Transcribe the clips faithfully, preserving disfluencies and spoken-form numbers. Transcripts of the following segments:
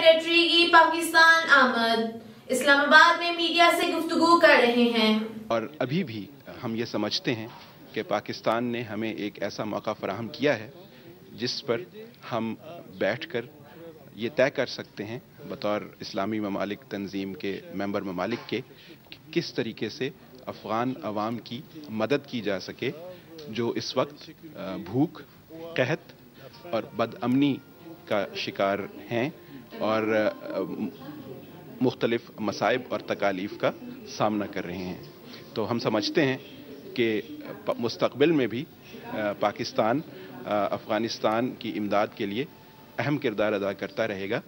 Military की पाकिस्तान आमद, इस्लामाबाद में मीडिया से गुफ्तगू कर रहे हैं। और अभी भी हम ये समझते हैं कि पाकिस्तान ने हमें एक ऐसा मौका फराहम किया है जिस पर हम बैठकर ये तय कर सकते हैं बतौर इस्लामी ममालिक तंजीम के मेंबर ममालिक के कि किस तरीके से अफ़गान अवाम की मदद की जा सके जो इस वक्त भूख, कहत और बदअमनी का शिकार हैं और मुख्तलिफ मसाइब और तकालीफ का सामना कर रहे हैं। तो हम समझते हैं कि मुस्तक़बिल में भी पाकिस्तान अफ़गानिस्तान की इमदाद के लिए अहम किरदार अदा करता रहेगा।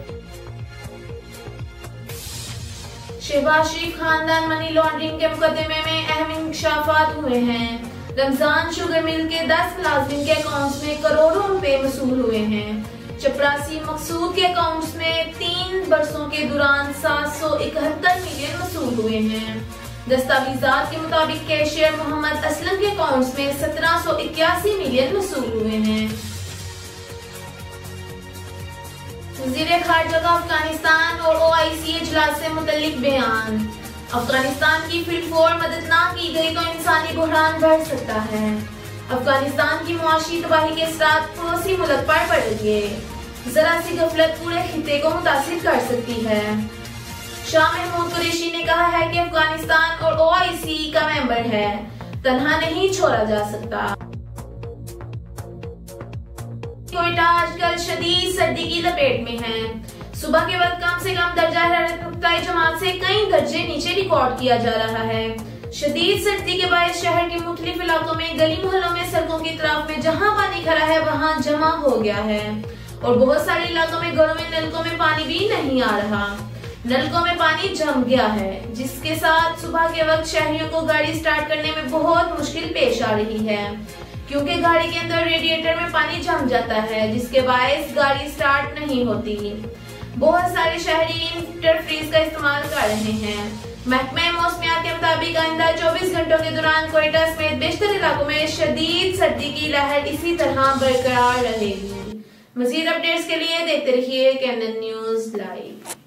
शहबाज शरीफ खानदान मनी लॉन्ड्रिंग के मुकदमे में अहम इंकशाफात हुए हैं। रमजान शुगर मिल के दस मुलाजिम के अकाउंट्स में करोड़ों रुपए वसूल हुए हैं। चपरासी मकसूद के अकाउंट्स में तीन बरसों के दौरान सात सौ इकहत्तर मिलियन वसूल हुए हैं। दस्तावेजात के मुताबिक कैशियर मोहम्मद असलम के अकाउंट्स में सत्रह सौ इक्यासी मिलियन वसूल हुए हैं। वज़ीर खारजा का अफगानिस्तान और ओ आई सी इजलास से मुतल्लिक बयान। अफगानिस्तान की फिलफोर मदद ना की गई तो इंसानी बुहरान बढ़ सकता है। अफगानिस्तान की मुआशी तबाही के साथ पड़ोसी मुल्क पर पड़ रही है। जरा सी गफलत पूरे खिते को मुतासिर कर सकती है। शाह महमूद कुरैशी ने कहा है कि अफगानिस्तान और ओ आई सी का मेंबर है, तन्हा नहीं छोड़ा जा सकता। कोयटा आजकल शदीद सर्दी की लपेट में है। सुबह के वक्त कम से कम दर्जा हरारत नुक्ताई जमात से कई दर्जे नीचे रिकॉर्ड किया जा रहा है। शदीद सर्दी के बायस शहर के मुख्तलिफ इलाकों में गली मोहल्लों में सड़कों की तरफ में जहां पानी खड़ा है वहां जमा हो गया है और बहुत सारे इलाकों में घरों में नलकों में पानी भी नहीं आ रहा। नलकों में पानी जम गया है, जिसके साथ सुबह के वक्त शहरियों को गाड़ी स्टार्ट करने में बहुत मुश्किल पेश आ रही है, क्योंकि गाड़ी के अंदर रेडिएटर में पानी जम जाता है, जिसके बायस गाड़ी स्टार्ट नहीं होती। बहुत सारे शहरी इंटरफ्रीज का इस्तेमाल कर रहे हैं। महकमे मौसमियात के मुताबिक आइंदा चौबीस घंटों के दौरान कोयटा समेत बेशतर इलाकों में शदीद सर्दी की लहर इसी तरह बरकरार रहेगी। मजीद अपडेट्स के लिए देखते रहिए कैनन न्यूज लाइव।